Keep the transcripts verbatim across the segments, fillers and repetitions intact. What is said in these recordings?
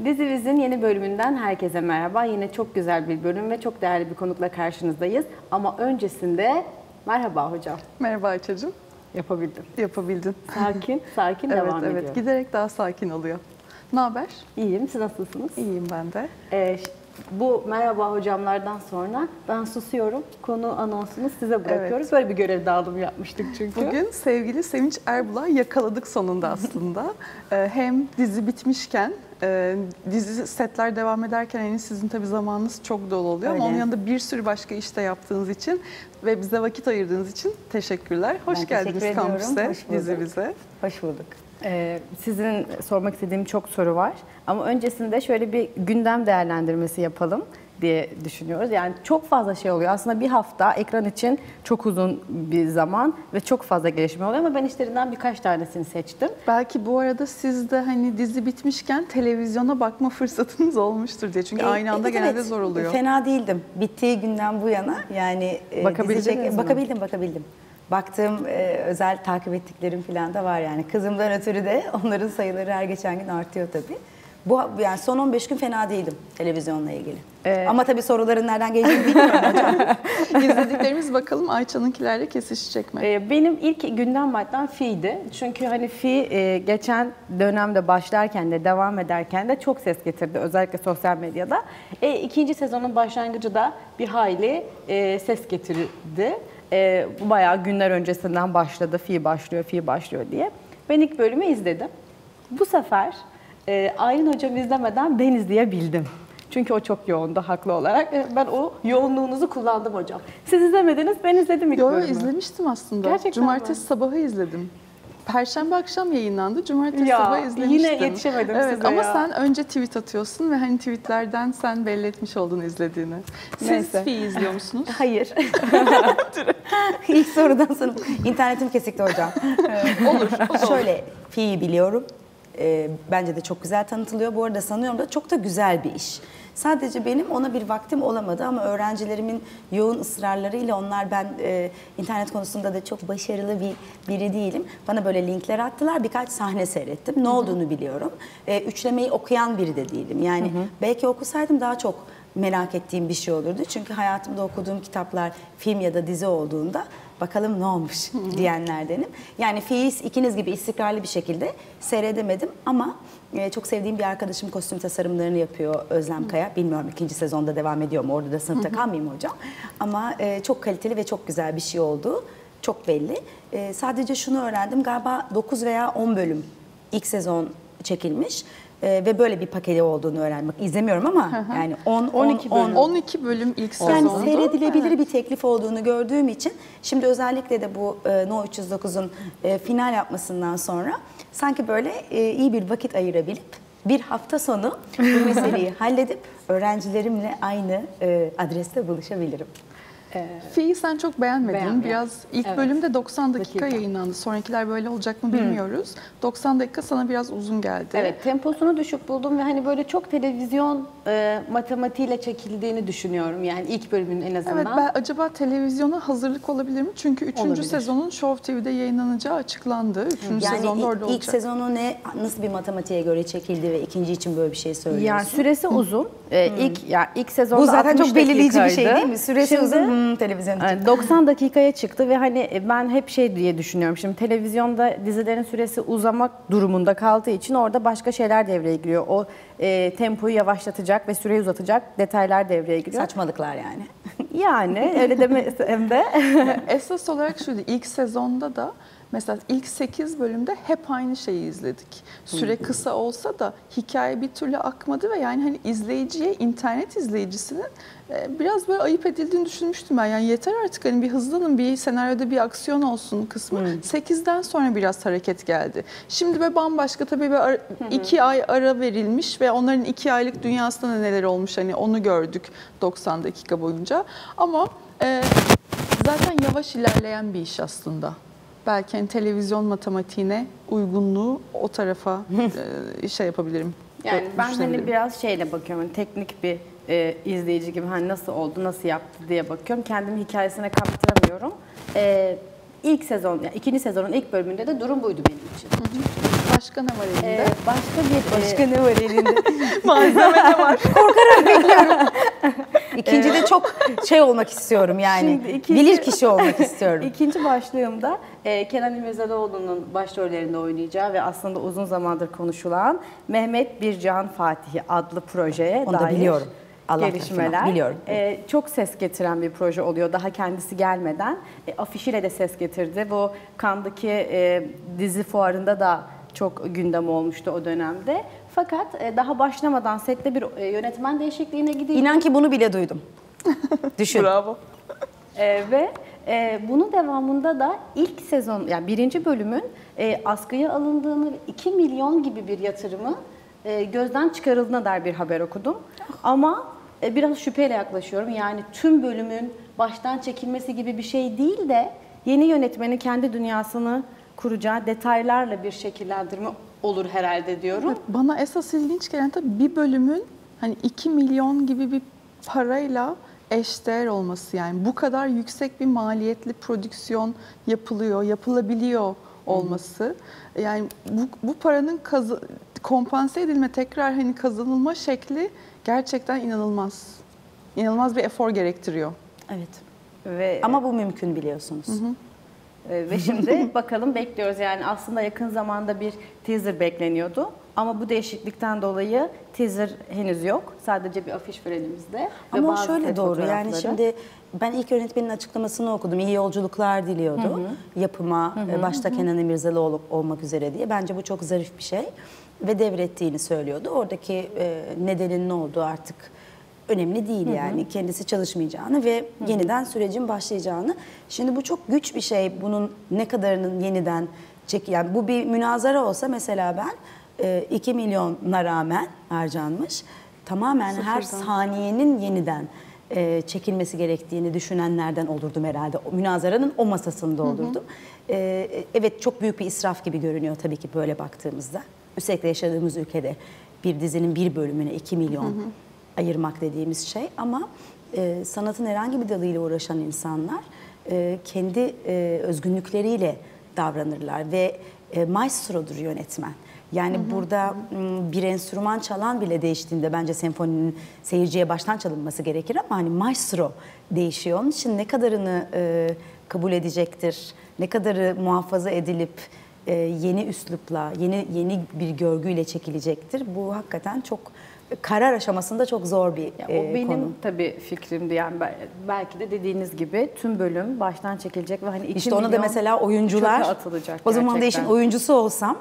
Dizimizin yeni bölümünden herkese merhaba. Yine çok güzel bir bölüm ve çok değerli bir konukla karşınızdayız. Ama öncesinde merhaba hocam. Merhaba Ayça'cığım. Yapabildim. Yapabildin. Sakin, sakin evet, devam evet. ediyorum. Giderek daha sakin oluyor. Ne haber? İyiyim, siz nasılsınız? İyiyim ben de. Ee, bu merhaba hocamlardan sonra ben susuyorum. Konu anonsunu size bırakıyoruz. Evet. Böyle bir görev dağılımı yapmıştık çünkü. Bugün sevgili Sevinç Erbulak'ı yakaladık sonunda aslında. ee, hem dizi bitmişken, e, dizi setler devam ederken yani sizin tabii zamanınız çok dolu oluyor. Öyle. Ama onun yanında bir sürü başka işte yaptığınız için ve bize vakit ayırdığınız için teşekkürler. Hoş ben geldiniz teşekkür kampüse, dizimize. Hoş bulduk. Ee, sizin sormak istediğim çok soru var. Ama öncesinde şöyle bir gündem değerlendirmesi yapalım diye düşünüyoruz. Yani çok fazla şey oluyor. Aslında bir hafta ekran için çok uzun bir zaman ve çok fazla gelişme oluyor ama ben işlerinden birkaç tanesini seçtim. Belki bu arada siz de hani dizi bitmişken televizyona bakma fırsatınız olmuştur diye. Çünkü e, aynı anda evet, genelde evet. zor oluyor. Fena değildim. Bittiği günden bu yana yani bakabildiniz dizi mi? Bakabildim, bakabildim. Baktığım e, özel takip ettiklerim falan da var yani. Kızımdan ötürü de onların sayıları her geçen gün artıyor tabii. Bu yani son on beş gün fena değildim televizyonla ilgili. Ee, Ama tabii soruların nereden geleceğini bilmiyorum hocam. İzlediklerimiz bakalım Ayça'nınkilerle kesişecek mi? Ee, benim ilk gündem maddem Fi'ydi. Çünkü hani Fi e, geçen dönemde başlarken de devam ederken de çok ses getirdi. Özellikle sosyal medyada. E, ikinci sezonun başlangıcı da bir hayli e, ses getirdi. E, bayağı günler öncesinden başladı. Fi başlıyor, Fi başlıyor diye. Ben ilk bölümü izledim. Bu sefer e, Aylin hocam izlemeden ben izleyebildim. Çünkü o çok yoğundu haklı olarak. Ben o yoğunluğunuzu kullandım hocam. Siz izlemediniz, ben izledim ilk Yo, bölümü. Yo izlemiştim aslında. Gerçekten Cumartesi mi? sabahı izledim. Perşembe akşam yayınlandı. Cumartesi ya, sabahı izlemiştim. Yine yetişemedim evet, size ama ya. sen önce tweet atıyorsun ve hani tweetlerden sen belli etmiş oldun izlediğini. Siz Neyse. Fi izliyor musunuz? Hayır. İlk sorudan sonra internetim kesikti hocam. olur. olur. Şöyle Fi'yi biliyorum. E, bence de çok güzel tanıtılıyor. Bu arada sanıyorum da çok da güzel bir iş. Sadece benim ona bir vaktim olamadı ama öğrencilerimin yoğun ısrarlarıyla onlar ben e, internet konusunda da çok başarılı bir biri değilim. Bana böyle linkler attılar. Birkaç sahne seyrettim. Ne olduğunu biliyorum. E, üçlemeyi okuyan biri de değilim. Yani hı hı. belki okusaydım daha çok merak ettiğim bir şey olurdu. Çünkü hayatımda okuduğum kitaplar film ya da dizi olduğunda bakalım ne olmuş diyenlerdenim. Yani Fi'yi ikiniz gibi istikrarlı bir şekilde seyredemedim ama e, çok sevdiğim bir arkadaşım kostüm tasarımlarını yapıyor, Özlem Kaya. Bilmiyorum ikinci sezonda devam ediyor mu? Orada da sınıfta kalmayayım hocam. Ama e, çok kaliteli ve çok güzel bir şey oldu. Çok belli. E, sadece şunu öğrendim. Galiba dokuz veya on bölüm ilk sezon çekilmiş. Ee, ve böyle bir paketi olduğunu öğrendim. Bak, izlemiyorum ama yani on, on iki bölüm. on iki bölüm ilk sezonda. Yani seyredilebilir evet. bir teklif olduğunu gördüğüm için şimdi özellikle de bu e, No üç yüz dokuz'un e, final yapmasından sonra sanki böyle e, iyi bir vakit ayırabilip bir hafta sonu bu meseleyi halledip öğrencilerimle aynı e, adreste buluşabilirim. Fi'yi sen çok beğenmedin. Beğenmedim. Biraz ilk evet. bölümde doksan dakika, dakika yayınlandı. Sonrakiler böyle olacak mı bilmiyoruz. Hmm. doksan dakika sana biraz uzun geldi. Evet, temposunu düşük buldum ve hani böyle çok televizyon e, matematiğiyle çekildiğini düşünüyorum. Yani ilk bölümün en azından. Evet, ben acaba televizyona hazırlık olabilir mi? Çünkü üçüncü olabilir. sezonun Show T V'de yayınlanacağı açıklandı. Üçüncü yani sezonda ilk, orada olacak. İlk sezonu ne, nasıl bir matematiğe göre çekildi ve ikinci için böyle bir şey söylüyorsun? Yani süresi Hı. uzun. Ee, hmm. ilk yani ilk sezonda bu zaten çok belirleyici bir şey değil mi? Süresi Şimdi, uzun hmm, televizyon için. doksan dakikaya çıktı ve hani ben hep şey diye düşünüyorum. Şimdi televizyonda dizilerin süresi uzamak durumunda kaldığı için orada başka şeyler devreye giriyor. O e, tempoyu yavaşlatacak ve süreyi uzatacak detaylar devreye giriyor. Saçmalıklar yani. Yani öyle demesem de. Esas olarak şuydu, ilk sezonda da mesela ilk sekiz bölümde hep aynı şeyi izledik. Süre kısa olsa da hikaye bir türlü akmadı ve yani hani izleyiciye, internet izleyicisinin biraz böyle ayıp edildiğini düşünmüştüm ben. Yani yeter artık hani bir hızlanın, bir senaryoda bir aksiyon olsun kısmı. Hmm. sekizden sonra biraz hareket geldi. Şimdi böyle bambaşka tabii bir ara, iki ay ara verilmiş ve onların iki aylık dünyasında neler olmuş hani onu gördük doksan dakika boyunca. Ama e, zaten yavaş ilerleyen bir iş aslında. Belki hani televizyon matematiğine uygunluğu o tarafa e, şey yapabilirim. Yani ben hani biraz şeyle bakıyorum, hani teknik bir e, izleyici gibi hani nasıl oldu, nasıl yaptı diye bakıyorum. Kendimi hikayesine kaptıramıyorum. E, ilk sezon, yani ikinci sezonun ilk bölümünde de durum buydu benim için. Hı hı. başka ne var elinde? Ee, başka bir Başka e, ne var elinde? Malzeme ne var? İkincide çok şey olmak istiyorum yani. Şimdi ikinci- Bilir kişi olmak istiyorum. İkinci başlığımda e, Kenan İmirzalıoğlu'nun başrollerinde oynayacağı ve aslında uzun zamandır konuşulan Mehmet Bircan Fatihi adlı projeye Onu da dair biliyorum. Allah gelişmeler. tarafından biliyorum. E, çok ses getiren bir proje oluyor daha kendisi gelmeden. E, afişiyle de ses getirdi. Bu Cannes'daki e, dizi fuarında da çok gündem olmuştu o dönemde. Fakat e, daha başlamadan sette bir e, yönetmen değişikliğine gidiyor. İnan ki bunu bile duydum. Düşün. Bravo. Ee, ve e, bunun devamında da ilk sezon, yani birinci bölümün e, askıya alındığını, iki milyon gibi bir yatırımı e, gözden çıkarıldığına dair bir haber okudum. Ama e, biraz şüpheyle yaklaşıyorum. Yani tüm bölümün baştan çekilmesi gibi bir şey değil de yeni yönetmenin kendi dünyasını kuracağı detaylarla bir şekillendirme olur herhalde diyorum. Bana esas ilginç gelen tabii bir bölümün hani iki milyon gibi bir parayla eşdeğer olması, yani bu kadar yüksek bir maliyetli prodüksiyon yapılıyor, yapılabiliyor olması. Yani bu, bu paranın kazı, kompanse edilme, tekrar hani kazanılma şekli gerçekten inanılmaz. İnanılmaz bir efor gerektiriyor. Evet. Ve Ama bu mümkün biliyorsunuz. Ee, ve şimdi bakalım bekliyoruz. Yani aslında yakın zamanda bir teaser bekleniyordu. Ama bu değişiklikten dolayı teaser henüz yok. Sadece bir afiş var elimizde. Ve Ama o bazı şöyle set doğru, yani fotoğrafları. şimdi ben ilk yönetmenin açıklamasını okudum. İyi yolculuklar diliyordu yapıma, e, başta Kenan İmirzalıoğlu olmak üzere diye. Bence bu çok zarif bir şey ve devrettiğini söylüyordu. Oradaki e, nedenin ne olduğu artık önemli değil yani. Kendisi çalışmayacağını ve yeniden sürecin başlayacağını. Şimdi bu çok güç bir şey. Bunun ne kadarının yeniden çek, yani bu bir münazara olsa mesela ben e, iki milyona rağmen harcanmış, tamamen her saniyenin yeniden e, çekilmesi gerektiğini düşünenlerden olurdum herhalde. O münazaranın o masasında olurdum. E, evet, çok büyük bir israf gibi görünüyor tabii ki böyle baktığımızda. Üstelik de yaşadığımız ülkede bir dizinin bir bölümüne iki milyon ayırmak dediğimiz şey, ama e, sanatın herhangi bir dalıyla uğraşan insanlar e, kendi e, özgünlükleriyle davranırlar ve e, maestrodur yönetmen. Yani hı hı, burada hı. bir enstrüman çalan bile değiştiğinde bence senfoninin seyirciye baştan çalınması gerekir, ama hani maestro değişiyor. Onun için ne kadarını e, kabul edecektir, ne kadarı muhafaza edilip e, yeni üslupla, yeni yeni bir görgüyle çekilecektir. Bu hakikaten çok karar aşamasında çok zor bir Ya, e, o benim konu. tabii fikrimdi. Yani belki de dediğiniz gibi tüm bölüm baştan çekilecek ve hani iki İşte ona da milyon mesela oyuncular, çöpe atılacak o zaman da gerçekten. işin oyuncusu olsam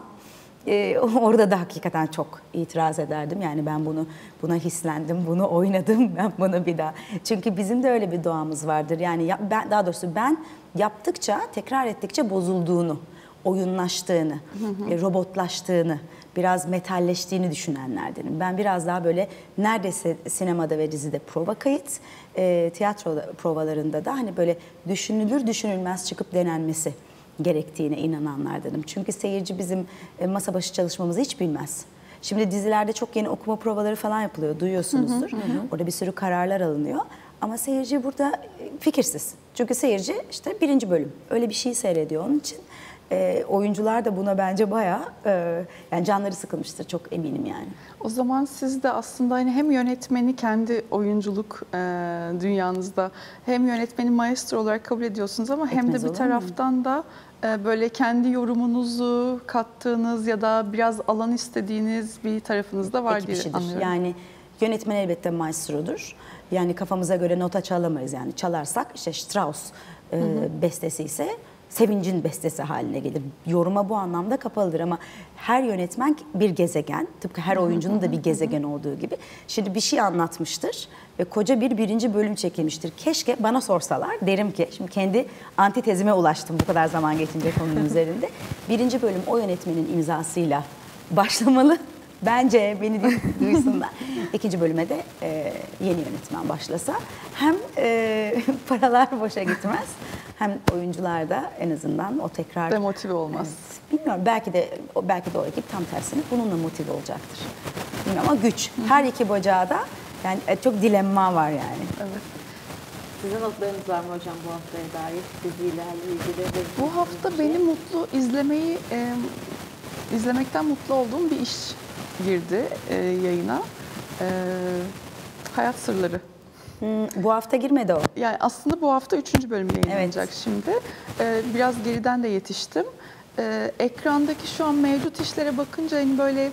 e, orada da hakikaten çok itiraz ederdim. Yani ben bunu buna hislendim, bunu oynadım, ben bunu bir daha. Çünkü bizim de öyle bir doğamız vardır. Yani ya, ben, daha doğrusu ben yaptıkça, tekrar ettikçe bozulduğunu, oyunlaştığını, hı hı. E, robotlaştığını, biraz metalleştiğini düşünenlerdenim. Ben biraz daha böyle neredeyse sinemada ve dizide prova kayıt, e, tiyatro provalarında da hani böyle düşünülür düşünülmez çıkıp denenmesi gerektiğine inananlardanım. Çünkü seyirci bizim e, masa başı çalışmamızı hiç bilmez. Şimdi dizilerde çok yeni okuma provaları falan yapılıyor, duyuyorsunuzdur. Hı hı hı. Orada bir sürü kararlar alınıyor. Ama seyirci burada fikirsiz. Çünkü seyirci işte birinci bölüm öyle bir şey seyrediyor. Onun için E, oyuncular da buna bence bayağı e, yani canları sıkılmıştır, çok eminim yani. O zaman siz de aslında hani hem yönetmeni kendi oyunculuk e, dünyanızda, hem yönetmeni maestro olarak kabul ediyorsunuz, ama hem Etmez de bir olur taraftan da e, böyle kendi yorumunuzu kattığınız ya da biraz alan istediğiniz bir tarafınız da var Ekip diye işidir. anlıyorum. Yani yönetmen elbette maestrodur. Yani kafamıza göre nota çalamayız. Yani çalarsak işte Strauss e, bestesi ise Sevinç'in bestesi haline gelir. Yoruma bu anlamda kapalıdır, ama her yönetmen bir gezegen, tıpkı her oyuncunun da bir gezegen olduğu gibi. Şimdi bir şey anlatmıştır ve koca bir birinci bölüm çekilmiştir. Keşke bana sorsalar, derim ki, şimdi kendi antitezime ulaştım bu kadar zaman geçince konunun üzerinde. Birinci bölüm o yönetmenin imzasıyla başlamalı. Bence beni duysunlar. İkinci bölüme de e, yeni yönetmen başlasa hem e, paralar boşa gitmez, hem oyuncular da en azından o tekrar demotive olmaz. Evet, bilmiyorum, belki de belki de o ekip tam tersine bununla motive olacaktır. Bilmiyorum ama güç. Her iki bacağı da yani çok dilemma var yani. Evet. Sizin notlarınız var mı hocam bu haftaya dair dizilerle ilgili? Bu hafta beni mutlu izlemeyi e, izlemekten mutlu olduğum bir iş girdi e, yayına. E, Hayat Sırları. Hmm, bu hafta girmedi o. Yani aslında bu hafta üçüncü bölüm yayınlanacak Evet. şimdi. E, biraz geriden de yetiştim. E, ekrandaki şu an mevcut işlere bakınca hani böyle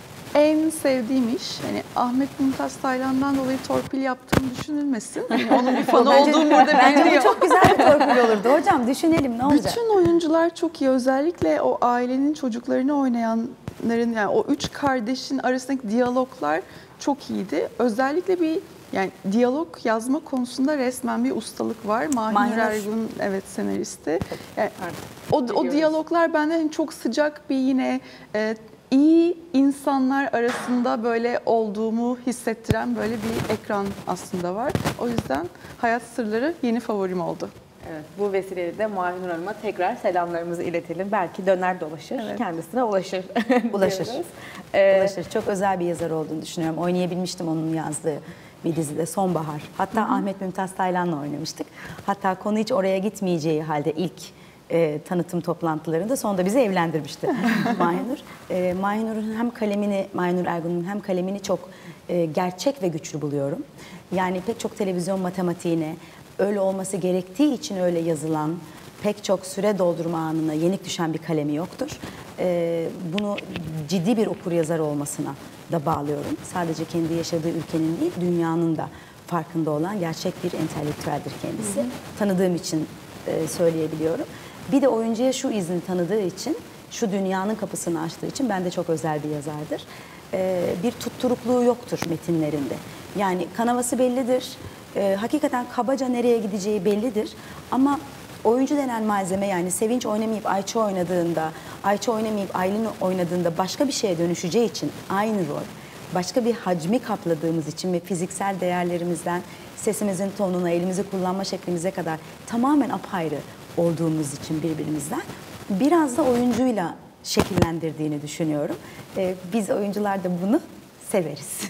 en sevdiğim iş, hani Ahmet Mümtaz Taylan'dan dolayı torpil yaptığım düşünülmesin. Hani onun bir fanı Bence- olduğum burada Bence bu belli. çok güzel bir torpil olurdu. Hocam düşünelim ne olacak? Bütün oyuncular çok iyi. Özellikle o ailenin çocuklarını oynayanların, yani o üç kardeşin arasındaki diyaloglar çok iyiydi. Özellikle bir yani diyalog yazma konusunda resmen bir ustalık var. Mahir Mahir. Ergun evet senaristi. Yani o, o Biliyoruz. diyaloglar bende hani çok sıcak bir yine e, iyi insanlar arasında böyle olduğumu hissettiren böyle bir ekran aslında var. O yüzden Hayat Sırları yeni favorim oldu. Evet, bu vesileyle de Mahinur Hanım'a tekrar selamlarımızı iletelim. Belki döner dolaşır, Evet. kendisine ulaşır. Ulaşır. diyoruz. Ee, Ulaşır. Çok özel bir yazar olduğunu düşünüyorum. Oynayabilmiştim onun yazdığı bir dizide Sonbahar. Hatta Ahmet Mümtaz Taylan'la oynamıştık. Hatta konu hiç oraya gitmeyeceği halde ilk e, tanıtım toplantılarında sonunda bizi evlendirmişti Mahinur. E, Mahinur'un hem kalemini, Mahinur Ergun'un hem kalemini çok e, gerçek ve güçlü buluyorum. Yani pek çok televizyon matematiğine, öyle olması gerektiği için öyle yazılan, pek çok süre doldurma anına yenik düşen bir kalemi yoktur. Ee, bunu ciddi bir okuryazar olmasına da bağlıyorum. Sadece kendi yaşadığı ülkenin değil, dünyanın da farkında olan gerçek bir entelektüeldir kendisi. Hı hı. Tanıdığım için e, söyleyebiliyorum. Bir de oyuncuya şu izni tanıdığı için, şu dünyanın kapısını açtığı için bence çok özel bir yazardır. Ee, bir tutturukluğu yoktur metinlerinde. Yani kanavası bellidir. Ee, hakikaten kabaca nereye gideceği bellidir. Ama oyuncu denen malzeme, yani Sevinç oynamayıp Ayça oynadığında, Ayça oynamayıp Aylin oynadığında başka bir şeye dönüşeceği için aynı rol, başka bir hacmi kapladığımız için ve fiziksel değerlerimizden sesimizin tonuna, elimizi kullanma şeklimize kadar tamamen apayrı olduğumuz için birbirimizden biraz da oyuncuyla şekillendirdiğini düşünüyorum. Ee, biz oyuncular da bunu severiz.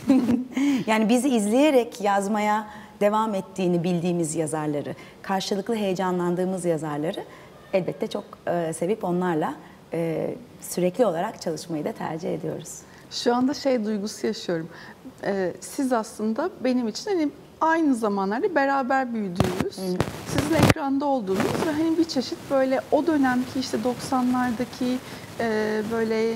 Yani bizi izleyerek yazmaya devam ettiğini bildiğimiz yazarları, karşılıklı heyecanlandığımız yazarları elbette çok e, sevip onlarla e, sürekli olarak çalışmayı da tercih ediyoruz. Şu anda şey duygusu yaşıyorum. Ee, siz aslında benim için hani aynı zamanlarda beraber büyüdüğümüz, sizin ekranda olduğunuz ve hani bir çeşit böyle o dönemki işte doksanlardaki e, böyle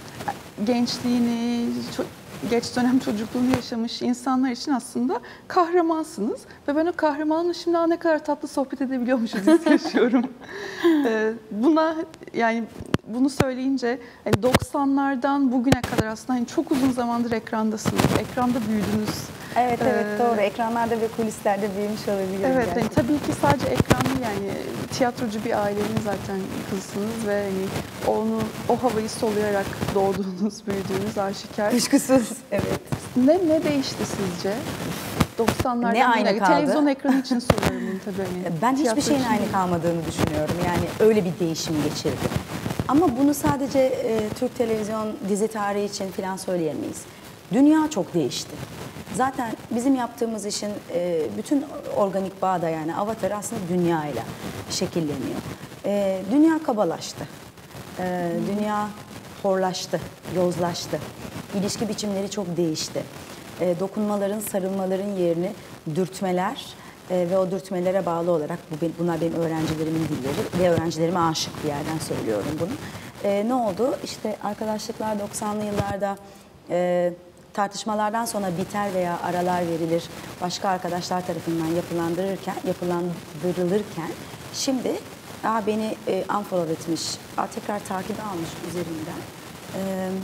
gençliğini, çok geç dönem çocukluğunu yaşamış insanlar için aslında kahramansınız. Ve ben o kahramanla şimdi ne kadar tatlı sohbet edebiliyormuşuz hissi yaşıyorum. ee, buna yani bunu söyleyince hani doksanlardan bugüne kadar aslında hani çok uzun zamandır ekrandasınız. Ekranda büyüdünüz. Evet evet Ee, doğru. Ekranlarda ve kulislerde büyümüş olabilirim. Evet, yani gerçekten. tabii ki sadece ekran değil, yani tiyatrocu bir ailenin zaten kızsınız ve hani onu o havayı soluyarak doğduğunuz, büyüdüğünüz aşikar. Kuşkusuz. Evet. Ne ne değişti sizce? doksanlardan Ne aynı bugüne. kaldı? Televizyon ekranı için soruyorum bunu tabii. Hani. Ben hiçbir Tiyatro şeyin için aynı değil. kalmadığını düşünüyorum. Yani öyle bir değişim geçirdi. Ama bunu sadece e, Türk televizyon dizi tarihi için falan söyleyemeyiz. Dünya çok değişti. Zaten bizim yaptığımız işin e, bütün organik bağı da, yani avatar aslında dünyayla şekilleniyor. E, dünya kabalaştı. E, dünya horlaştı, yozlaştı. İlişki biçimleri çok değişti. E, dokunmaların, sarılmaların yerini dürtmeler e, ve o dürtmelere bağlı olarak, bu benim, bunlar benim öğrencilerimin dilleri ve öğrencilerime aşık bir yerden söylüyorum bunu. E, ne oldu? İşte arkadaşlıklar doksanlı yıllarda e, tartışmalardan sonra biter veya aralar verilir, başka arkadaşlar tarafından yapılandırırken, yapılandırılırken şimdi Aa, beni e, unfollow etmiş, aa, tekrar takibe almış üzerinden. E,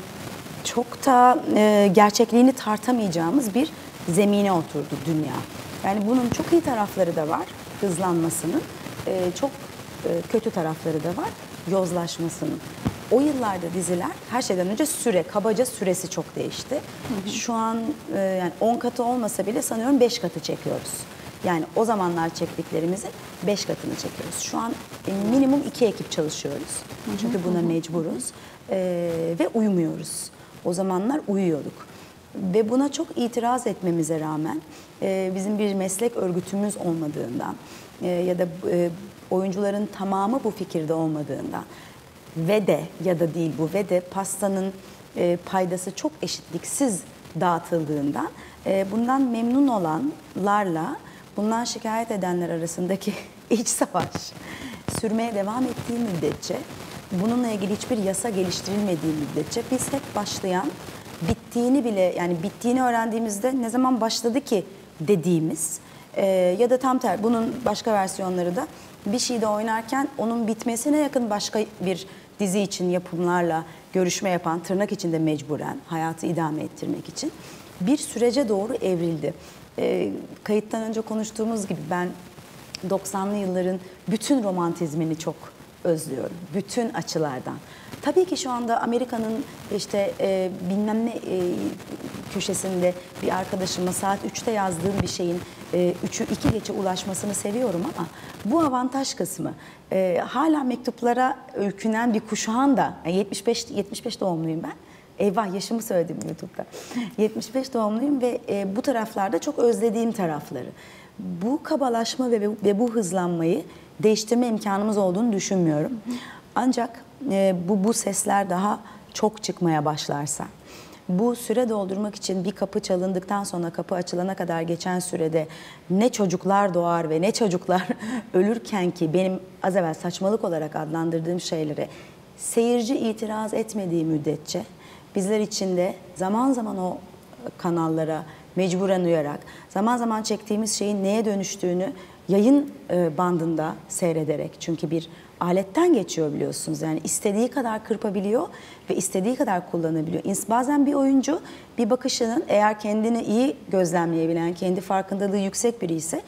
çok da e, gerçekliğini tartamayacağımız bir zemine oturdu dünya. Yani bunun çok iyi tarafları da var, hızlanmasının. E, çok e, kötü tarafları da var, yozlaşmasının. O yıllarda diziler, her şeyden önce süre, kabaca süresi çok değişti. Hı hı. Şu an e, yani on katı olmasa bile sanıyorum beş katı çekiyoruz. Yani o zamanlar çektiklerimizin beş katını çekiyoruz. Şu an e, minimum iki ekip çalışıyoruz. Hı hı. Çünkü buna mecburuz e, ve uyumuyoruz. O zamanlar uyuyorduk. Ve buna çok itiraz etmemize rağmen e, bizim bir meslek örgütümüz olmadığından e, ya da e, oyuncuların tamamı bu fikirde olmadığından ve de ya da değil bu ve de pastanın e, paydası çok eşitliksiz dağıtıldığından e, bundan memnun olanlarla bundan şikayet edenler arasındaki iç savaş sürmeye devam ettiği müddetçe, bununla ilgili hiçbir yasa geliştirilmediği müddetçe biz hep başlayan, bittiğini bile, yani bittiğini öğrendiğimizde ne zaman başladı ki dediğimiz e, ya da tam tersi, bunun başka versiyonları da bir şeyde oynarken onun bitmesine yakın başka bir dizi için yapımlarla görüşme yapan, tırnak içinde mecburen hayatı idame ettirmek için bir sürece doğru evrildi. E, kayıttan önce konuştuğumuz gibi ben doksanlı yılların bütün romantizmini çok özlüyorum. Bütün açılardan. Tabii ki şu anda Amerika'nın işte e, bilmem ne e, köşesinde bir arkadaşıma saat üçte yazdığım bir şeyin e, üçü iki geçe ulaşmasını seviyorum ama bu avantaj kısmı. E, hala mektuplara öykünen bir kuşağın da, yani yetmiş beş yetmiş beş doğumluyum ben. Eyvah, yaşımı söyledim YouTube'da. yetmiş beş doğumluyum ve e, bu taraflarda çok özlediğim tarafları. Bu kabalaşma ve, ve bu hızlanmayı değiştirme imkanımız olduğunu düşünmüyorum. Ancak e, bu, bu sesler daha çok çıkmaya başlarsa, bu süre doldurmak için bir kapı çalındıktan sonra kapı açılana kadar geçen sürede ne çocuklar doğar ve ne çocuklar ölürken ki benim az evvel saçmalık olarak adlandırdığım şeylere seyirci itiraz etmediği müddetçe bizler için de zaman zaman o kanallara mecburen uyarak, zaman zaman çektiğimiz şeyin neye dönüştüğünü yayın bandında seyrederek, çünkü bir aletten geçiyor biliyorsunuz, yani istediği kadar kırpabiliyor ve istediği kadar kullanabiliyor. Bazen bir oyuncu bir bakışının, eğer kendini iyi gözlemleyebilen, kendi farkındalığı yüksek biri ise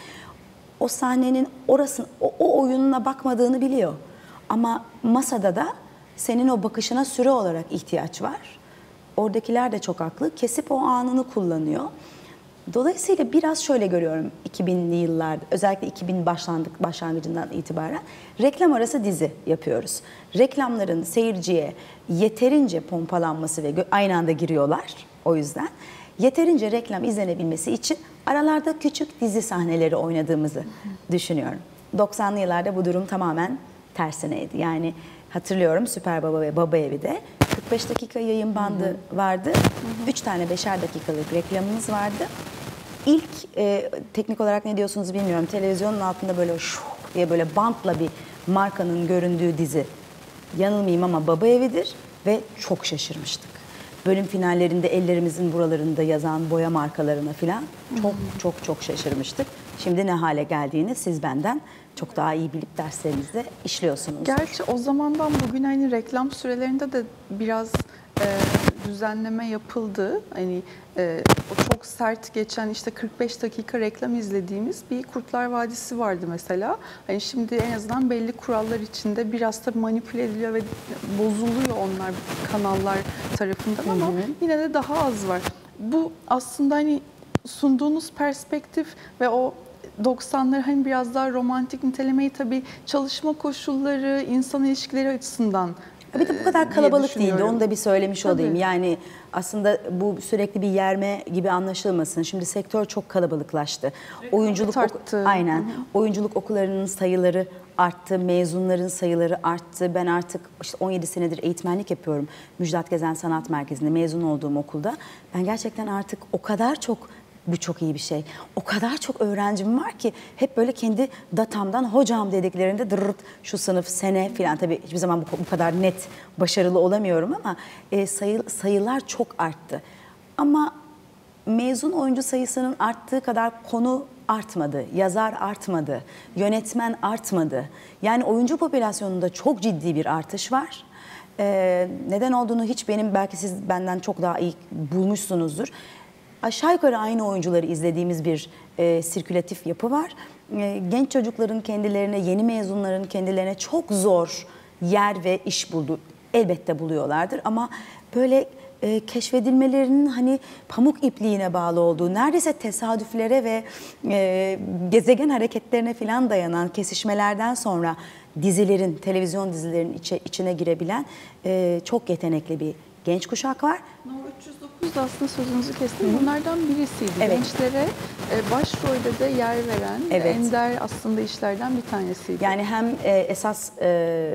o sahnenin orası, o, o oyununa bakmadığını biliyor. Ama masada da senin o bakışına süre olarak ihtiyaç var. Oradakiler de çok haklı. Kesip o anını kullanıyor. Dolayısıyla biraz şöyle görüyorum iki binli yıllarda, özellikle iki bin başlandık, başlangıcından itibaren reklam arası dizi yapıyoruz. Reklamların seyirciye yeterince pompalanması ve aynı anda giriyorlar o yüzden. Yeterince reklam izlenebilmesi için aralarda küçük dizi sahneleri oynadığımızı düşünüyorum. doksanlı yıllarda bu durum tamamen tersineydi. Yani hatırlıyorum Süper Baba ve Baba Evi'de kırk beş dakika yayın bandı hı hı. vardı. üç tane beşer dakikalık reklamımız vardı. İlk e, teknik olarak ne diyorsunuz bilmiyorum. Televizyonun altında böyle şuh diye böyle bantla bir markanın göründüğü dizi. Yanılmayayım ama Baba Evi'dir ve çok şaşırmıştık. Bölüm finallerinde ellerimizin buralarında yazan boya markalarına falan çok hı hı. çok çok şaşırmıştık. Şimdi ne hale geldiğini siz benden çok daha iyi bilip derslerinizde işliyorsunuz. Gerçi o zamandan bugün hani reklam sürelerinde de biraz e, düzenleme yapıldı. Hani e, o çok sert geçen işte kırk beş dakika reklam izlediğimiz bir Kurtlar Vadisi vardı mesela. Hani şimdi en azından belli kurallar içinde biraz tabii manipüle ediliyor ve bozuluyor onlar kanallar tarafından ama hı hı. yine de daha az var. Bu aslında hani sunduğunuz perspektif ve o doksanları hani biraz daha romantik nitelemeyi tabii çalışma koşulları, insan ilişkileri açısından bir de bu kadar kalabalık değildi. Onu da bir söylemiş tabii. olayım. Yani aslında bu sürekli bir yerme gibi anlaşılmasın. Şimdi sektör çok kalabalıklaştı. Oyunculuk oku- aynen. Hı hı. Oyunculuk okullarının sayıları arttı, mezunların sayıları arttı. Ben artık işte on yedi senedir eğitmenlik yapıyorum. Müjdat Gezen Sanat Merkezi'nde mezun olduğum okulda. Ben gerçekten artık o kadar çok, bu çok iyi bir şey, o kadar çok öğrencim var ki hep böyle kendi datamdan hocam dediklerinde dırırt şu sınıf sene filan, tabii hiçbir zaman bu, bu kadar net başarılı olamıyorum ama e, sayı, sayılar çok arttı. Ama mezun oyuncu sayısının arttığı kadar konu artmadı, yazar artmadı, yönetmen artmadı. Yani oyuncu popülasyonunda çok ciddi bir artış var. Ee, neden olduğunu hiç benim, belki siz benden çok daha iyi bulmuşsunuzdur. Aşağı yukarı aynı oyuncuları izlediğimiz bir e, sirkülatif yapı var. E, genç çocukların kendilerine, yeni mezunların kendilerine çok zor yer ve iş buldu. Elbette buluyorlardır ama böyle e, keşfedilmelerinin hani pamuk ipliğine bağlı olduğu, neredeyse tesadüflere ve e, gezegen hareketlerine falan dayanan kesişmelerden sonra dizilerin, televizyon dizilerinin içe, içine girebilen e, çok yetenekli bir genç kuşak var. No üç yüz dokuz da aslında sözünüzü kestim. Hı-hı. Bunlardan birisiydi. Evet. Gençlere e, başrolde de yer veren evet. ender aslında işlerden bir tanesiydi. Yani hem e, esas e,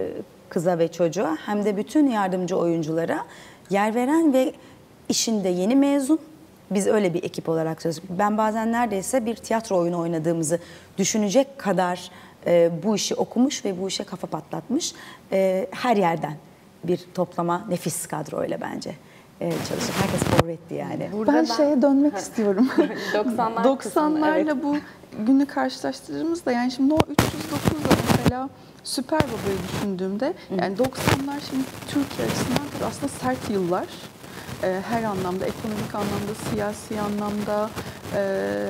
kıza ve çocuğa hem de bütün yardımcı oyunculara yer veren ve işinde yeni mezun. Biz öyle bir ekip olarak çalışıyoruz. Ben bazen neredeyse bir tiyatro oyunu oynadığımızı düşünecek kadar e, bu işi okumuş ve bu işe kafa patlatmış. E, her yerden bir toplama nefis kadroyla bence e, çalışır. Herkes forvetti yani. Burada ben, ben şeye dönmek istiyorum. doksanlar doksanlarla evet. bu günü karşılaştırdığımızda yani şimdi o üç yüz dokuzla mesela Süper Baba'yı düşündüğümde yani doksanlar şimdi Türkiye açısından aslında sert yıllar. Her anlamda, ekonomik anlamda, siyasi anlamda ee,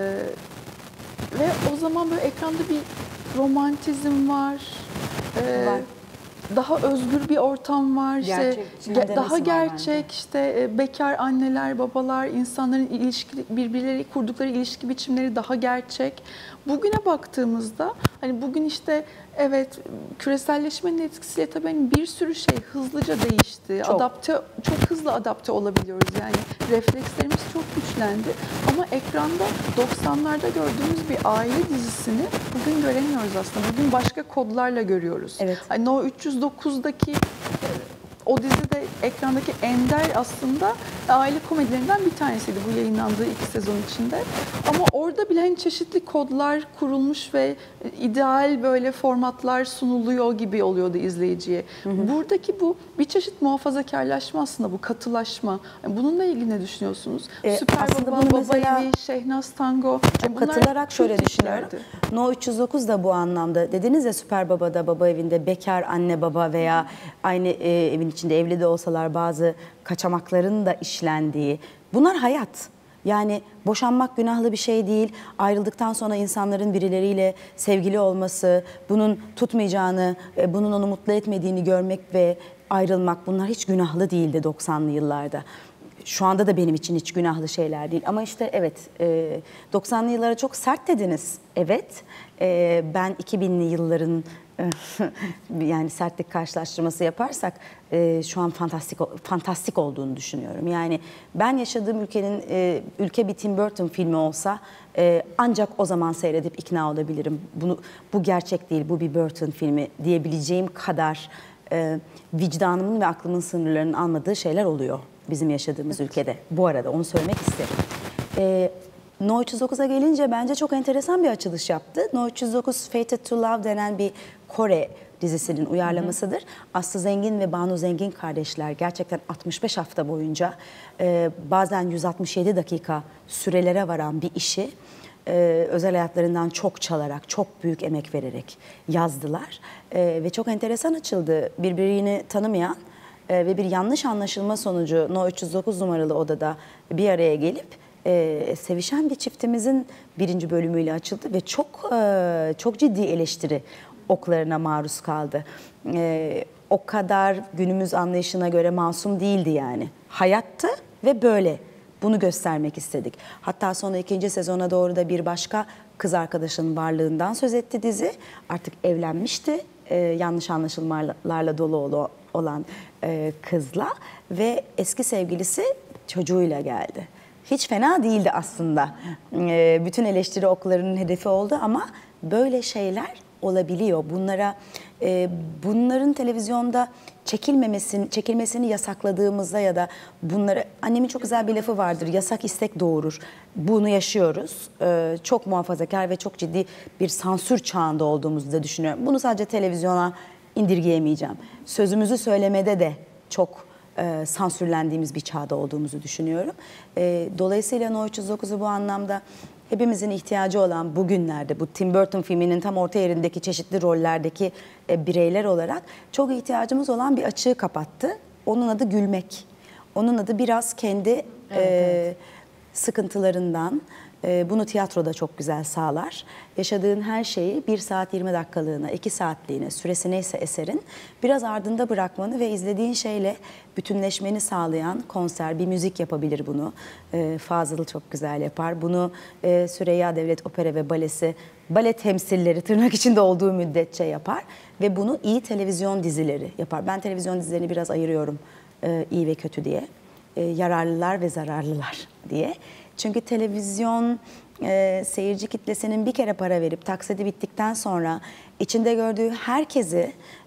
ve o zaman böyle ekranda bir romantizm var, ee, var. Daha özgür bir ortam var, gerçek, işte, daha gerçek, işte bekar anneler, babalar, insanların ilişki, birbirleri kurdukları ilişki biçimleri daha gerçek. Bugüne baktığımızda hani bugün işte evet küreselleşmenin etkisiyle tabii hani bir sürü şey hızlıca değişti. Çok. Adapte çok hızlı adapte olabiliyoruz. Yani reflekslerimiz çok güçlendi. Ama ekranda doksanlarda gördüğümüz bir aile dizisini bugün göremiyoruz aslında. Bugün başka kodlarla görüyoruz. Evet. Hani o üç yüz dokuzdaki o dizide ekrandaki ender aslında aile komedilerinden bir tanesiydi bu yayınlandığı iki sezon içinde. Ama orada bile hani çeşitli kodlar kurulmuş ve ideal böyle formatlar sunuluyor gibi oluyordu izleyiciye. Hı hı. Buradaki bu bir çeşit muhafazakarlaşma aslında, bu katılaşma. Yani bununla ilgili ne düşünüyorsunuz? Ee, Süper Baba, Baba Evi, Şehnaz Tango. Çok katılarak şöyle düşünüyorum. No üç yüz dokuz da bu anlamda. Dediniz ya Süper Baba'da, Baba Evi'nde bekar anne baba veya aynı e, evin içinde evli de olsalar bazı kaçamakların da işlendiği. Bunlar hayat. Yani boşanmak günahlı bir şey değil. Ayrıldıktan sonra insanların birileriyle sevgili olması, bunun tutmayacağını, bunun onu mutlu etmediğini görmek ve ayrılmak, bunlar hiç günahlı değildi doksanlı yıllarda. Şu anda da benim için hiç günahlı şeyler değil. Ama işte evet, doksanlı yıllara çok sert dediniz. Evet, ben iki binli yılların yani sertlik karşılaştırması yaparsak e, şu an fantastik fantastik olduğunu düşünüyorum. Yani ben yaşadığım ülkenin e, ülke bir Tim Burton filmi olsa e, ancak o zaman seyredip ikna olabilirim. Bunu bu gerçek değil, bu bir Burton filmi diyebileceğim kadar e, vicdanımın ve aklımın sınırlarının almadığı şeyler oluyor bizim yaşadığımız ülkede. Bu arada onu söylemek isterim. E, No üç yüz dokuza gelince bence çok enteresan bir açılış yaptı. No üç yüz dokuz Fated to Love denen bir Kore dizisinin uyarlamasıdır. Hı hı. Aslı Zengin ve Banu Zengin kardeşler gerçekten altmış beş hafta boyunca e, bazen yüz altmış yedi dakika sürelere varan bir işi e, özel hayatlarından çok çalarak, çok büyük emek vererek yazdılar. E, ve çok enteresan açıldı. Birbirini tanımayan e, ve bir yanlış anlaşılma sonucu No üç yüz dokuz numaralı odada bir araya gelip Ee, sevişen bir çiftimizin birinci bölümüyle açıldı ve çok e, çok ciddi eleştiri oklarına maruz kaldı. Ee, o kadar günümüz anlayışına göre masum değildi yani. Hayattı ve böyle. Bunu göstermek istedik. Hatta sonra ikinci sezona doğru da bir başka kız arkadaşının varlığından söz etti dizi. Artık evlenmişti. Ee, yanlış anlaşılmalarla dolu olan e, kızla ve eski sevgilisi çocuğuyla geldi. Hiç fena değildi aslında. Ee, bütün eleştiri oklarının hedefi oldu ama böyle şeyler olabiliyor. Bunlara e, bunların televizyonda çekilmemesini, çekilmesini yasakladığımızda ya da bunları, annemin çok güzel bir lafı vardır. Yasak istek doğurur. Bunu yaşıyoruz. Ee, çok muhafazakar ve çok ciddi bir sansür çağında olduğumuzu da düşünüyorum. Bunu sadece televizyona indirgeyemeyeceğim. Sözümüzü söylemede de çok E, sansürlendiğimiz bir çağda olduğumuzu düşünüyorum. E, dolayısıyla No üç yüz dokuzu bu anlamda hepimizin ihtiyacı olan bugünlerde bu Tim Burton filminin tam orta yerindeki çeşitli rollerdeki e, bireyler olarak çok ihtiyacımız olan bir açığı kapattı. Onun adı gülmek. Onun adı biraz kendi evet, e, evet. sıkıntılarından, e, bunu tiyatroda çok güzel sağlar. Yaşadığın her şeyi bir saat yirmi dakikalığına, iki saatliğine, süresi neyse eserin biraz ardında bırakmanı ve izlediğin şeyle bütünleşmeni sağlayan konser, bir müzik yapabilir bunu. E, Fazıl çok güzel yapar. Bunu e, Süreyya Devlet Opera ve Balesi, bale temsilleri tırnak içinde olduğu müddetçe yapar. Ve bunu iyi televizyon dizileri yapar. Ben televizyon dizilerini biraz ayırıyorum e, iyi ve kötü diye. E, yararlılar ve zararlılar diye. Çünkü televizyon e, seyirci kitlesinin bir kere para verip taksidi bittikten sonra içinde gördüğü herkesi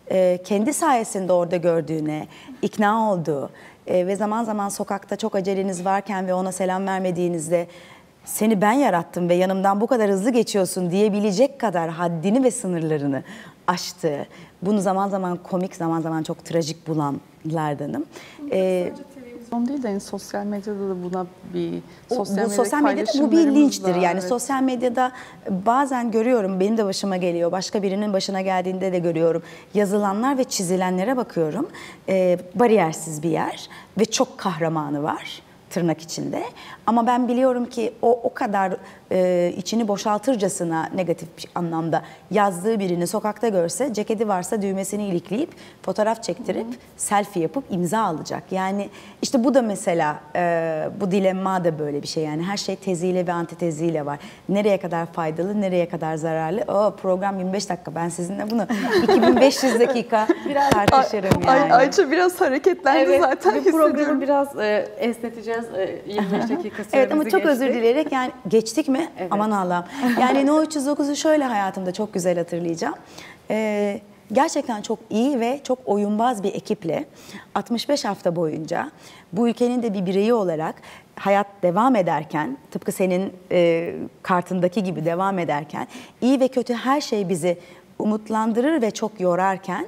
e, kendi sayesinde orada gördüğüne ikna olduğu e, ve zaman zaman sokakta çok aceleniz varken ve ona selam vermediğinizde seni ben yarattım ve yanımdan bu kadar hızlı geçiyorsun diyebilecek kadar haddini ve sınırlarını aştığı, bunu zaman zaman komik, zaman zaman çok trajik bulanlardanım. Ee, Televizyon değil de yani sosyal medyada da buna bir o, sosyal, bu sosyal medyada bu bir paylaşımlarımız linçtir. da, Yani evet. sosyal medyada bazen görüyorum, benim de başıma geliyor, başka birinin başına geldiğinde de görüyorum. Yazılanlar ve çizilenlere bakıyorum. Ee, bariyersiz bir yer ve çok kahramanı var tırnak içinde. Ama ben biliyorum ki o o kadar e, içini boşaltırcasına negatif bir anlamda yazdığı birini sokakta görse, ceketi varsa düğmesini ilikleyip fotoğraf çektirip Hı. selfie yapıp imza alacak. Yani işte bu da mesela e, bu dilemma da böyle bir şey. Yani her şey teziyle ve antiteziyle var. Nereye kadar faydalı, nereye kadar zararlı? O program yirmi beş dakika. Ben sizinle bunu iki bin beş yüz dakika tartışırım Ay, yani. Ayça biraz hareketlendi Evet, zaten. bu programı biraz e, esneteceğiz. E, yirmi beş dakika süremizi Evet ama çok geçtik. özür dileyerek yani geçtik mi? Evet. Aman Allah'ım. Yani No üç yüz dokuzu şöyle hayatımda çok güzel hatırlayacağım. Ee, gerçekten çok iyi ve çok oyunbaz bir ekiple altmış beş hafta boyunca bu ülkenin de bir bireyi olarak hayat devam ederken, tıpkı senin e, kartındaki gibi devam ederken, iyi ve kötü her şey bizi umutlandırır ve çok yorarken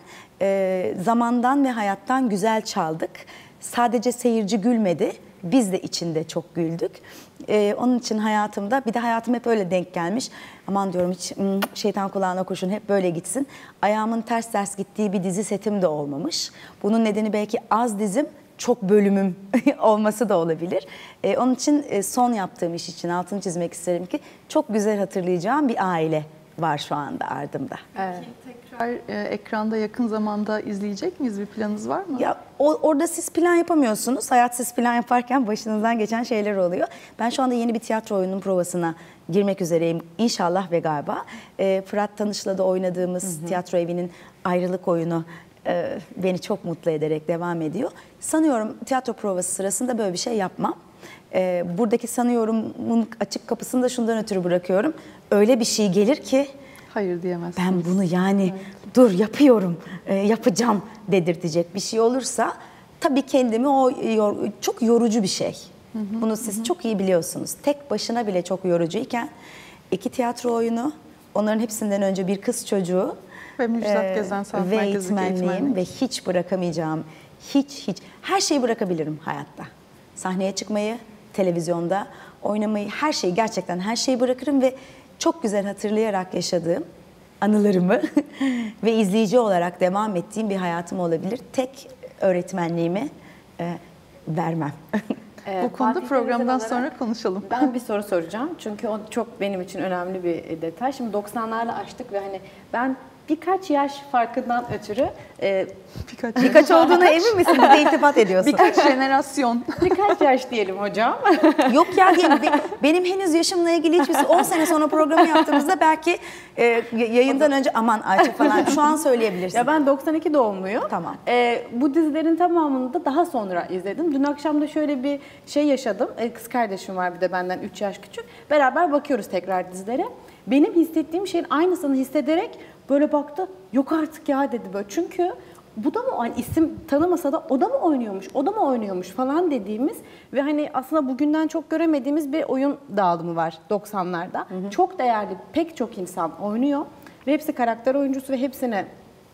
e, zamandan ve hayattan güzel çaldık. Sadece seyirci gülmedi, biz de içinde çok güldük. Ee, onun için hayatımda, bir de hayatım hep öyle denk gelmiş. Aman diyorum hiç hmm, şeytan kulağına kurşun, hep böyle gitsin. Ayağımın ters ters gittiği bir dizi setim de olmamış. Bunun nedeni belki az dizim, çok bölümüm olması da olabilir. Ee, onun için e, son yaptığım iş için altını çizmek isterim ki çok güzel hatırlayacağım bir aile var şu anda ardımda. Evet. Tekrar e, ekranda yakın zamanda izleyecek miyiz? Bir planınız var mı? Ya o, orada siz plan yapamıyorsunuz. Hayat siz plan yaparken başınızdan geçen şeyler oluyor. Ben şu anda yeni bir tiyatro oyununun provasına girmek üzereyim inşallah ve galiba. E, Fırat Tanış'la da oynadığımız hı hı. tiyatro evinin ayrılık oyunu e, beni çok mutlu ederek devam ediyor. Sanıyorum tiyatro provası sırasında böyle bir şey yapmam. E, buradaki sanıyorumun açık kapısını da şundan ötürü bırakıyorum. Öyle bir şey gelir ki hayır diyemezsiniz. ben bunu yani evet. dur yapıyorum, e, yapacağım dedirtecek bir şey olursa tabii kendimi o yor, çok yorucu bir şey. Hı hı, bunu siz hı. çok iyi biliyorsunuz. Tek başına bile çok yorucuyken iki tiyatro oyunu, onların hepsinden önce bir kız çocuğu ve Müjdat Gezen Sanat ve Merkezi'ndeki eğitmenliğim ve hiç bırakamayacağım, hiç hiç her şeyi bırakabilirim hayatta. Sahneye çıkmayı, televizyonda oynamayı, her şeyi, gerçekten her şeyi bırakırım ve çok güzel hatırlayarak yaşadığım anılarımı ve izleyici olarak devam ettiğim bir hayatım olabilir. Tek öğretmenliğimi e, vermem. Ee, Bu konuda Fatih programdan Deniz'e sonra olarak konuşalım. Ben bir soru soracağım. Çünkü o çok benim için önemli bir detay. Şimdi doksanlarla açtık ve hani ben birkaç yaş farkından ötürü e, Birkaç, birkaç olduğuna emin misin? Bir de iltifat ediyorsun. birkaç jenerasyon. birkaç yaş diyelim hocam. Yok ya diyelim. Be- Benim henüz yaşımla ilgili hiçbir şey. on sene sonra programı yaptığımızda belki e, yayından önce aman Ayça falan şu an söyleyebilirsin. Ya ben doksan iki doğumluyum. Tamam. E, bu dizilerin tamamını da daha sonra izledim. Dün akşam da şöyle bir şey yaşadım. E, kız kardeşim var bir de benden üç yaş küçük. Beraber bakıyoruz tekrar dizilere. Benim hissettiğim şeyin aynısını hissederek böyle baktı. Yok artık ya dedi böyle. Çünkü bu da mı hani isim tanımasa da o da mı oynuyormuş, o da mı oynuyormuş falan dediğimiz ve hani aslında bugünden çok göremediğimiz bir oyun dağılımı var doksanlarda. Hı hı. Çok değerli pek çok insan oynuyor ve hepsi karakter oyuncusu ve hepsine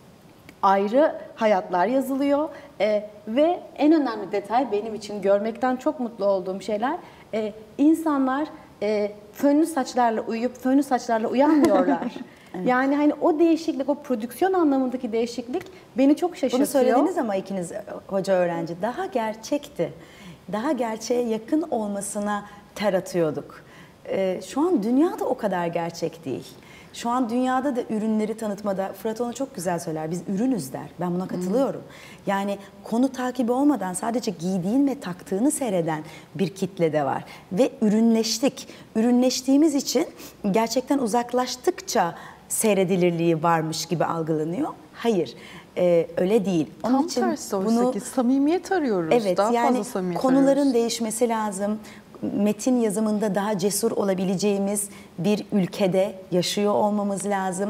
ayrı hayatlar yazılıyor. Ee, ve en önemli detay benim için görmekten çok mutlu olduğum şeyler e, insanlar e, fönlü saçlarla uyuyup fönlü saçlarla uyanmıyorlar. Evet. Yani hani o değişiklik, o prodüksiyon anlamındaki değişiklik beni çok şaşırtıyor. Bunu söylediniz ama ikiniz hoca öğrenci daha gerçekti. Daha gerçeğe yakın olmasına ter atıyorduk. Ee, şu an dünyada o kadar gerçek değil. Şu an dünyada da ürünleri tanıtmada, Fırat onu çok güzel söyler, biz ürünüz der. Ben buna katılıyorum. Hmm. Yani konu takibi olmadan sadece giydiğin ve taktığını seyreden bir kitle de var. Ve ürünleştik. Ürünleştiğimiz için gerçekten uzaklaştıkça seyredilirliği varmış gibi algılanıyor. Hayır, e, öyle değil. Onun Tam için tersi bunu, oysa ki samimiyet arıyoruz. Evet, daha yani fazla samimiyet konuların arıyoruz. değişmesi lazım. Metin yazımında daha cesur olabileceğimiz bir ülkede yaşıyor olmamız lazım.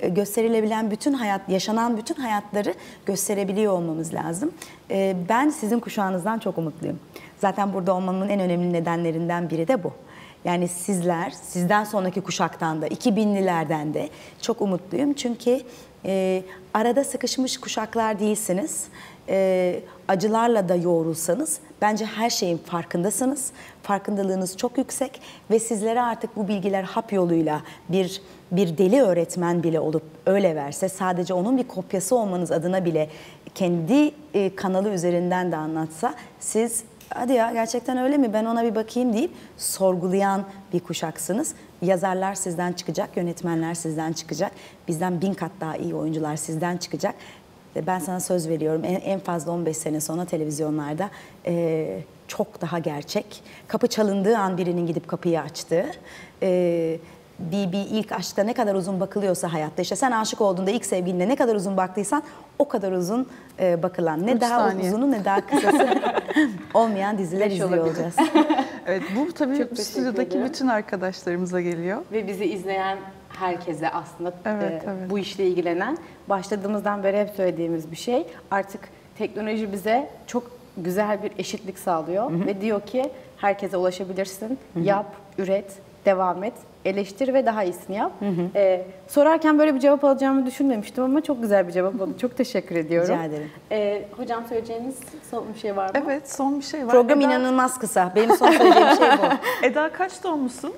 e, gösterilebilen bütün hayat, yaşanan bütün hayatları gösterebiliyor olmamız lazım. E, ben sizin kuşağınızdan çok umutluyum. Zaten burada olmamın en önemli nedenlerinden biri de bu. Yani sizler, sizden sonraki kuşaktan da, iki binlilerden de çok umutluyum. Çünkü e, arada sıkışmış kuşaklar değilsiniz. E, acılarla da yoğrulsanız bence her şeyin farkındasınız. Farkındalığınız çok yüksek ve sizlere artık bu bilgiler hap yoluyla bir bir deli öğretmen bile olup öyle verse, sadece onun bir kopyası olmanız adına bile kendi e, kanalı üzerinden de anlatsa, siz hadi ya gerçekten öyle mi, ben ona bir bakayım deyip sorgulayan bir kuşaksınız. Yazarlar sizden çıkacak, yönetmenler sizden çıkacak, bizden bin kat daha iyi oyuncular sizden çıkacak. Ben sana söz veriyorum, en, en fazla on beş sene sonra televizyonlarda e, çok daha gerçek. Kapı çalındığı an birinin gidip kapıyı açtığı, e, bir, bir ilk aşkta ne kadar uzun bakılıyorsa hayatta, işte sen aşık olduğunda ilk sevgiline ne kadar uzun baktıysan o kadar uzun e, bakılan, ne Üç daha saniye. uzunu ne daha kısası olmayan diziler Beş izliyor olabilir. olacağız. Evet, bu tabii Çok teşekkür stüdyodaki ederim. bütün arkadaşlarımıza geliyor. Ve bizi izleyen herkese aslında Evet, e, evet. bu işle ilgilenen, başladığımızdan beri hep söylediğimiz bir şey. Artık teknoloji bize çok güzel bir eşitlik sağlıyor. Hı hı. Ve diyor ki herkese ulaşabilirsin, hı hı. yap, üret, devam et, eleştir ve daha iyisini yap. Hı hı. Ee, sorarken böyle bir cevap alacağımı düşünmemiştim ama çok güzel bir cevap oldu. Çok teşekkür ediyorum. Rica ederim. Ee, hocam söyleyeceğiniz son bir şey var mı? Evet, son bir şey var. Program Eda, inanılmaz kısa. Benim son söyleyeceğim şey bu. Eda kaç doğumlusun?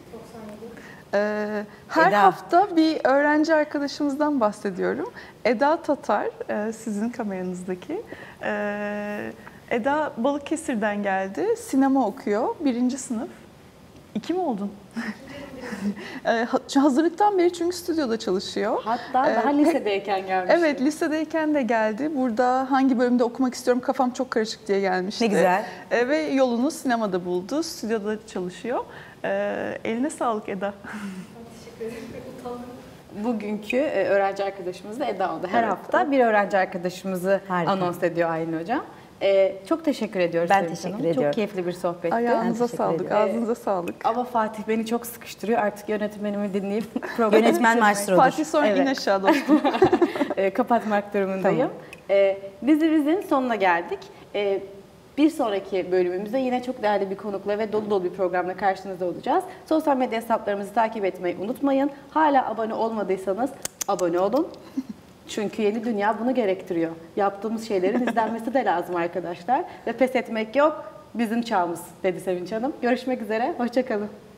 Ee, her Eda. hafta bir öğrenci arkadaşımızdan bahsediyorum. Eda Tatar, e, sizin kameranızdaki. Ee, Eda Balıkesir'den geldi, sinema okuyor, birinci sınıf. İki mi oldun? Ee, ha- hazırlıktan beri çünkü stüdyoda çalışıyor. Hatta Ee, daha pek- lisedeyken gelmiş. Evet, lisedeyken de geldi. Burada hangi bölümde okumak istiyorum, kafam çok karışık diye gelmişti. Ne güzel. Ee, ve yolunu sinemada buldu, stüdyoda çalışıyor. Ee, eline sağlık Eda. Bugünkü e, öğrenci arkadaşımız da Eda oldu. Her Evet, hafta bir öğrenci arkadaşımızı Harika. anons ediyor Aylin Hocam. E, çok teşekkür ediyoruz. Ben Sevim teşekkür Hanım. ediyorum. Çok keyifli bir sohbetti. Ayağınıza teşekkür sağlık, ediyorum. ağzınıza sağlık. Ama Fatih beni çok sıkıştırıyor. Artık yönetmenimi dinleyip programı Yönetmen bitirmek- maestrodur. Fatih sonra in Evet. aşağı dostum. e, kapatmak durumundayım. E, dizimizin sonuna geldik. E, bir sonraki bölümümüzde yine çok değerli bir konukla ve dolu dolu bir programla karşınızda olacağız. Sosyal medya hesaplarımızı takip etmeyi unutmayın. Hala abone olmadıysanız abone olun. Çünkü yeni dünya bunu gerektiriyor. Yaptığımız şeylerin izlenmesi de lazım arkadaşlar. Ve pes etmek yok. Bizim çağımız dedi Sevinç Hanım. Görüşmek üzere. Hoşça kalın.